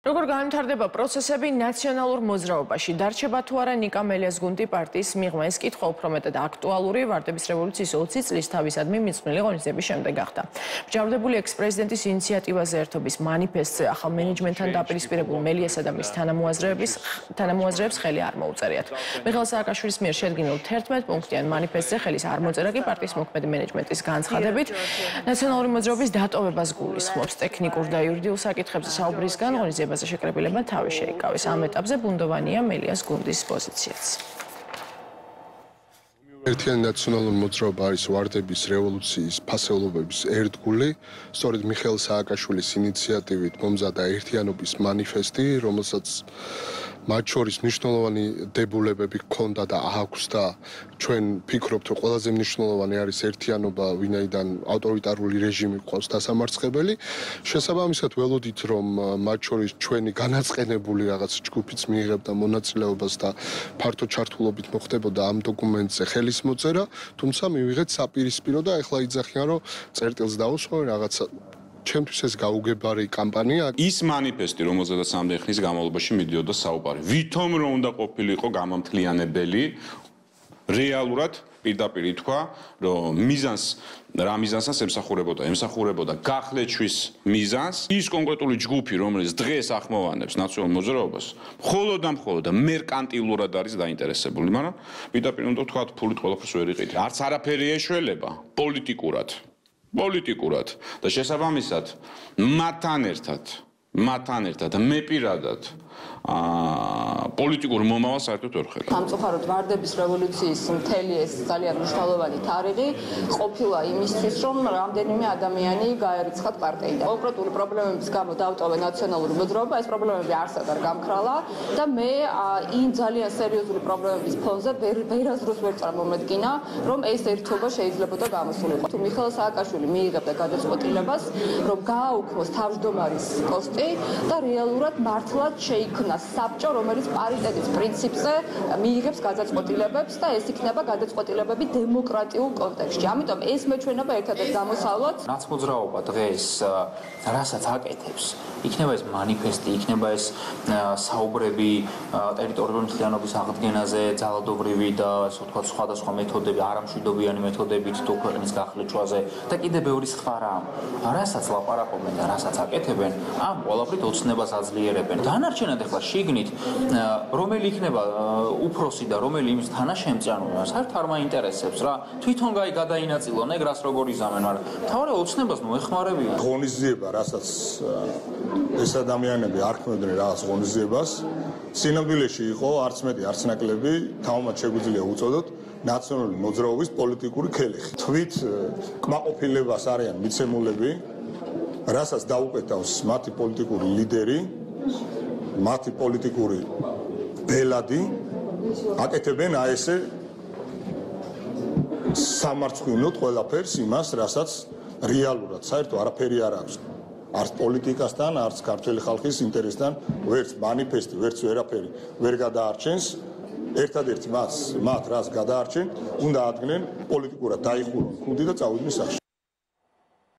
როგორ განვითარდება პროცესები ნაციონალურ მოძრაობაში, დარჩება თუ არა ნიკა მელიას გუნდი პარტიის მიღმა, ეს კითხვა უფრო მეტად აქტუალური ვარდების რევოლუციის 20 წლისთავისადმი მიძღვნილი ღონისძიების შემდეგ გახდა. მსჯავრდებული ექსპრეზიდენტის ინიციატივაზე ერთობის მანიფესტზე ახალ მენეჯმენტთან დაპირისპირებულ მელიასა და მის თანამოაზრეებს ხელი არ მოუწერიათ. მიხეილ სააკაშვილის მიერ შედგენილ 11 პუნქტიან მანიფესტზე ხელის არ მოწერა კი პარტიის მოქმედი მენეჯმენტის განცხადებით ნაციონალური მოძრაობის დატოვებას გულისხმობს. ტექნიკურ და იურიდიულ საკითხებზე საუბრისგან ღონისძიებაზე შეკრებილებმა თავი შეიკავეს. ამ ეტაპზე ბუნდოვანია მელიას გუნდის პოზიციაც. ერთიანი ნაციონალური მოძრაობა არის ვარდების რევოლუციის ფასეულობების ერთგული. სწორედ მიხეილ სააკაშვილის ინიციატივით მომზადა ერთიანობის მანიფესტი, რომელსაც მათ შორის მნიშვნელოვანი დებულებები ჰქონდა და აქვს და ჩვენ ვფიქრობთ, რომ ყველაზე მნიშვნელოვანი არის ერთიანობა, ვინაიდან ავტორიტარული რეჟიმი ყავს დასამარცხებელი. შესაბამისად ველოდით, რომ მათ შორის ჩვენი განაწყენებული რაღაც ჯგუფიც მიიღებდა მონაწილეობას და ფართო ჩართულობით მოხდებოდა ამ დოკუმენტზე ხელის მოწერა, თუმცა მივიღეთ საპირისპირო და ეხლა იძახიან, რომ წერტილს დაუსვამენ რაღაცა. ჩემთვის ეს გაუგებარი კამპანია. ის მანიფესტი, რომელზედაც ამდენი ხნის განმავლობაში მიდიოდა საუბარი, ვითომ რომ უნდა ყოფილიყო გამამთლიანებელი, რეალურად პირდაპირ ითქვა, რომ რა მიზანსაც ემსახურებოდა გახლეჩვის მიზანს. ის კონკრეტული ჯგუფი, რომელიც დღეს ახმოვანებს ნაციონალურ მოძრაობას, მხოლოდ და მერკანტილურად არის დაინტერესებული, მაგრამ პირდაპირ უნდა ვთქვათ, ფულით ყველაფერს ვერ იყიდე. არც არაფერი ეშველება პოლიტიკურად და შესაბამისად მათთან ერთად მე პირადად პოლიტიკურ მომავალს საერთოდ ვერ ხედავ. სამწუხაროდ ვარდების რევოლუციის მთელი ეს ძალიან მნიშვნელოვანი თარიღი ყოფილა იმისთვის, რომ რამდენიმე ადამიანი გაერიცხათ პარტიიდან. კონკრეტული პრობლემების გამო დავტოვე ნაციონალური მოძრაობა, ეს პრობლემები არსად არ გამქრალა და მე იმ ძალიან სერიოზული პრობლემების ფონზე ვერასდროს ვერ წარმომედგინა, რომ ეს ერთობა შეიძლებოდა გამოსულიყო. თუ მიხეილ სააკაშვილი მიიღებდა გადაწყვეტილებას, რომ გააუქმოს თავმჯდომარის პოსტი და რეალურად მართლაც შეიქმნა საბჭო, რომელიც პარიტეტის პრინციპზე მიიღებს გადაწყვეტილებებს და ეს იქნება გადაწყვეტილებები დემოკრატიულ კონტექსტში. ამიტომ ეს მეჩვენება ერთადერთ გამოსავლად. რაც მოძრაობა დღეს რასაც აკეთებს, იქნება ეს მანიფესტი, იქნება ეს საუბრები ტერიტორიული მთლიანობის აღდგენაზე, ძალადობრივი და ასე ვთქვათ სხვადასხვა მეთოდები, არამშვიდობიანი მეთოდებით თუ ქვეყნის გახლეჩვაზე და კიდევ ბევრი სხვა რამ. რასაც ლაპარაკობენ და რასაც აკეთებენ, ამ ყველაფრით ოცნებას აძლიერებენ. დანარჩენად ახლა შიგნით რომელი იქნება უფროსი და რომელი იმის თანაშემწეანო, საერთოდ არ მაინტერესებს რა. თვითონ გადაინაწილონ ეგ რას როგორ იზამენ, მაგრამ თავარი ოცნებას მოეხმარებიან. ღონისძიება, რასაც ეს ადამიანები არ ქმნიდნენ რაღაც ღონისძიებას, სინამდვილეში იყო არც მეტი, არც ნაკლები, თავმად შეგვიძლია უწოდოთ ნაციონალური მოძრაობის პოლიტიკური ქელეხი. თვით კმაყოფილებას არიან მიცემულები, რასაც დაუკეთავს მათი პოლიტიკური ლიდერი, მათი პოლიტიკური ბელადი, აკეთებენ ესე სამარცხვინოდ ყველაფერს იმას, რასაც რეალურად საერთოდ არაფერი არ აქვს. არც პოლიტიკასთან, არც ქართველი ხალხის ინტერესთან, ვერც მანიფესტი, ვერც ვერაფერი ვერ გადაარჩენს. ერთადერთი მათ რას გადაარჩენ, უნდა ადგენენ პოლიტიკურად დაიხურონ გუნდი და წავიდნენ სახში.